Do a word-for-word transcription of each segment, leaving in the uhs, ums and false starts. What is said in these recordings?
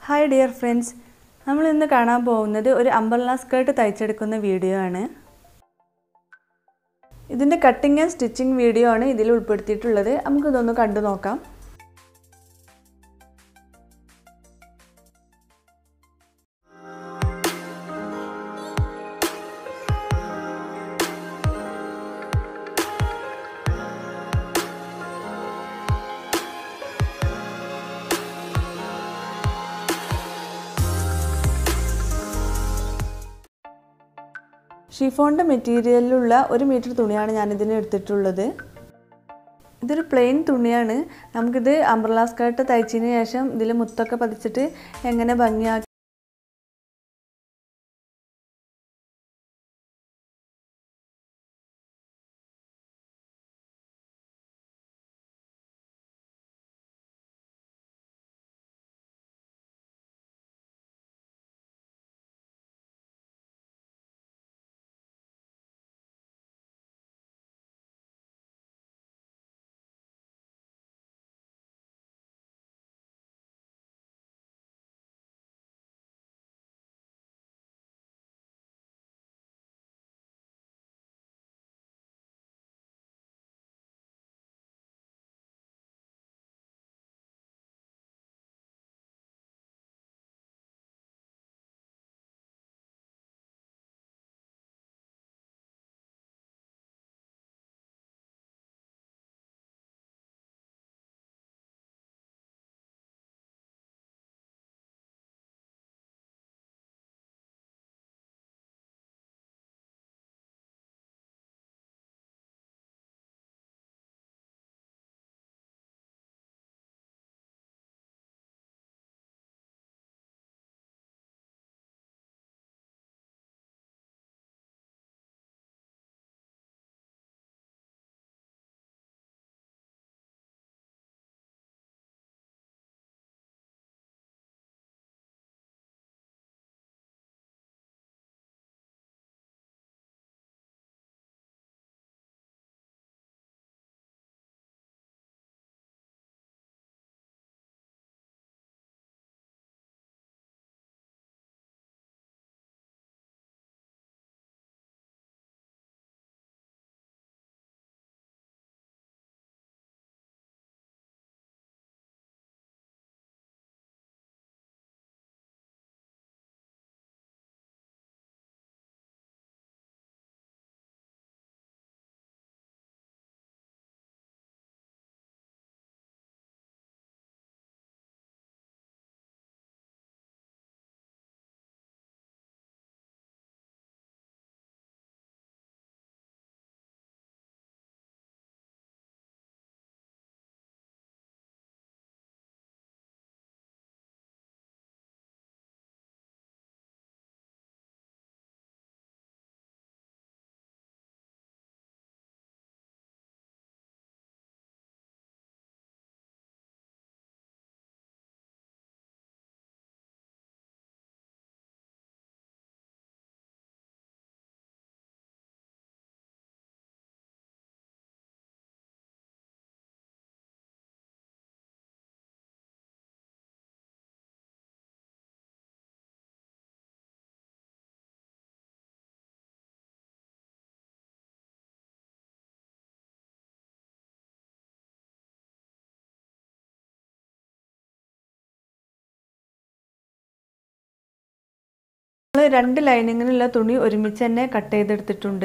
Hi dear friends, നമ്മൾ ഇന്ന് കാണാൻ പോകുന്നത് ഒരു അംബ്രല്ല സ്കേർട്ട് തയ്ച്ചെടുക്കുന്ന വീഡിയോ ആണ്. ഇതിൻ്റെ കട്ടിങ് ആൻഡ് സ്റ്റിച്ചിങ് വീഡിയോ ആണ് ഇതിൽ ഉൾപ്പെടുത്തിയിട്ടുള്ളത്. നമുക്കിതൊന്ന് കണ്ടു നോക്കാം. ഷിഫോണിൻ്റെ മെറ്റീരിയലിലുള്ള ഒരു മീറ്റർ തുണിയാണ് ഞാനിതിന് എടുത്തിട്ടുള്ളത്. ഇതൊരു പ്ലെയിൻ തുണിയാണ്. നമുക്കിത് അംബ്രല്ല സ്കേർട്ട് തയ്ച്ചതിന് ശേഷം ഇതിൽ മുത്തൊക്കെ പതിച്ചിട്ട് എങ്ങനെ ഭംഗിയാക്കി നമ്മൾ രണ്ട് ലൈനിങ്ങിനുള്ള തുണി ഒരുമിച്ച് തന്നെ കട്ട് ചെയ്തെടുത്തിട്ടുണ്ട്.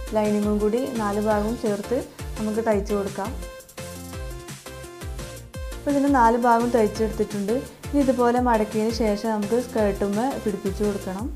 ലൈനിങ്ങും കൂടി നാല് ഭാഗവും ചേർത്ത് നമുക്ക് തയ്ച്ചു കൊടുക്കാം. അപ്പോൾ ഇതിന് നാല് ഭാഗം തയ്ച്ചെടുത്തിട്ടുണ്ട്. ഇനി ഇതുപോലെ മടക്കിയതിന് ശേഷം നമുക്ക് സ്കേർട്ടുമ്മേ പിടിപ്പിച്ചു കൊടുക്കണം.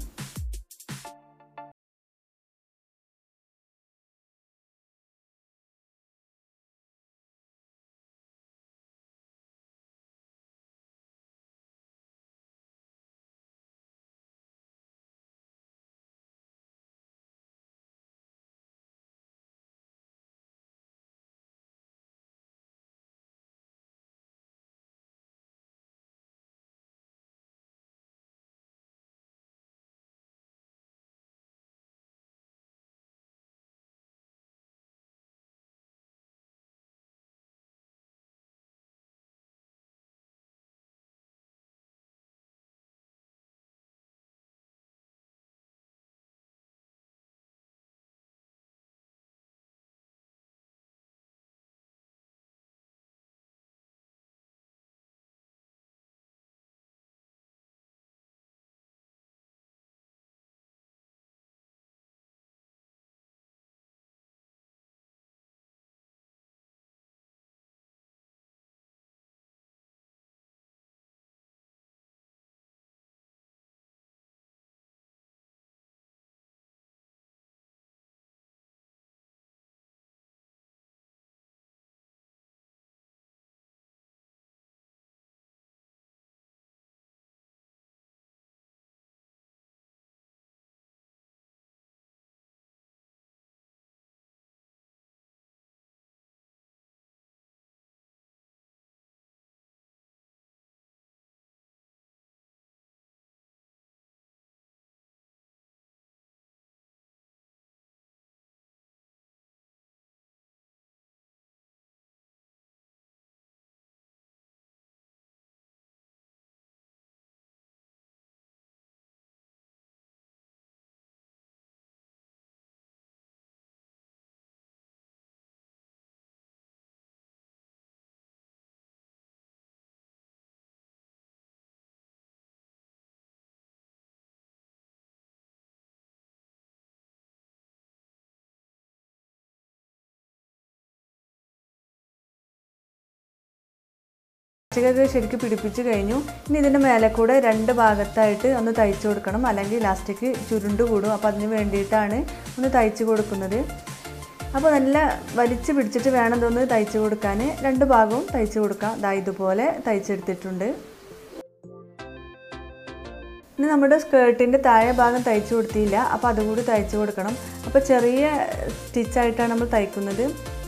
ഇലാസ്റ്റിക്കൊക്കെ ശരിക്കും പിടിപ്പിച്ച് കഴിഞ്ഞു. ഇനി ഇതിൻ്റെ മേലെ കൂടെ രണ്ട് ഭാഗത്തായിട്ട് ഒന്ന് തയ്ച്ചു കൊടുക്കണം, അല്ലെങ്കിൽ ഇലാസ്റ്റിക് ചുരുണ്ട് കൂടും. അപ്പോൾ അതിന് വേണ്ടിയിട്ടാണ് ഒന്ന് തയ്ച്ച് കൊടുക്കുന്നത്. അപ്പോൾ നല്ല വലിച്ച് പിടിച്ചിട്ട് വേണം ഇതൊന്ന് തയ്ച്ച് കൊടുക്കാൻ. രണ്ട് ഭാഗവും തയ്ച്ച് കൊടുക്കാം. ദാ ഇതുപോലെ തയ്ച്ചെടുത്തിട്ടുണ്ട്. ഇനി നമ്മുടെ സ്കേർട്ടിൻ്റെ താഴെ ഭാഗം തയ്ച്ചു കൊടുത്തില്ല, അപ്പോൾ അതുകൂടി തയ്ച്ചു കൊടുക്കണം. അപ്പോൾ ചെറിയ സ്റ്റിച്ചായിട്ടാണ് നമ്മൾ തയ്ക്കുന്നത്.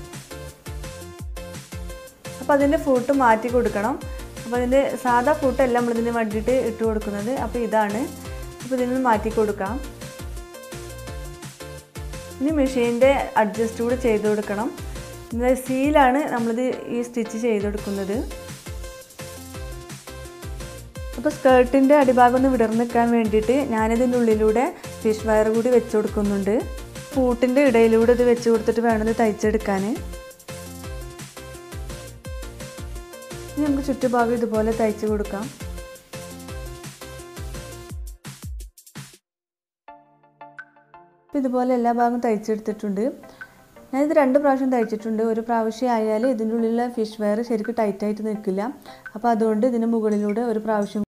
അപ്പോൾ അതിൻ്റെ ഫൂട്ട് മാറ്റി കൊടുക്കണം. അപ്പോൾ അതിൻ്റെ സാധാ ഫൂട്ടല്ല നമ്മളിതിന് വേണ്ടിയിട്ട് ഇട്ട് കൊടുക്കുന്നത്. അപ്പോൾ ഇതാണ്. അപ്പോൾ ഇതിൽ നിന്ന് മാറ്റി കൊടുക്കാം. ഇനി മെഷീൻ്റെ അഡ്ജസ്റ്റ് കൂടെ ചെയ്ത് കൊടുക്കണം. സീലാണ് നമ്മളിത് ഈ സ്റ്റിച്ച് ചെയ്ത് കൊടുക്കുന്നത്. അപ്പോൾ സ്കേർട്ടിൻ്റെ അടിഭാഗം ഒന്ന് വിടർന്ന് നിൽക്കാൻ വേണ്ടിയിട്ട് ഞാനിതിൻ്റെ ഉള്ളിലൂടെ ഫിഷ് വയർ കൂടി വെച്ച് കൊടുക്കുന്നുണ്ട്. ഫൂട്ടിൻ്റെ ഇടയിലൂടെ ഇത് വെച്ച് കൊടുത്തിട്ട് വേണം ഇത് തയ്ച്ചെടുക്കാൻ. ഇനി നമുക്ക് ചുറ്റുഭാഗം ഇതുപോലെ തയ്ച്ച് കൊടുക്കാം. ഇതുപോലെ എല്ലാ ഭാഗവും തയ്ച്ചെടുത്തിട്ടുണ്ട്. ഞാനിത് രണ്ട് പ്രാവശ്യം തയ്ച്ചിട്ടുണ്ട്. ഒരു പ്രാവശ്യം ആയാൽ ഇതിൻ്റെ ഉള്ളിലുള്ള ഫിഷ് വെയർ ശരിക്കും ടൈറ്റായിട്ട് നിൽക്കില്ല. അപ്പോൾ അതുകൊണ്ട് ഇതിന് മുകളിലൂടെ ഒരു പ്രാവശ്യം